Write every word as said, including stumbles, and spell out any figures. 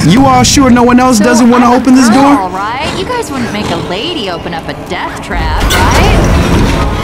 You all sure no one else So doesn't want to I'm a open this girl, door? right? You guys wouldn't make a lady open up a death trap, right?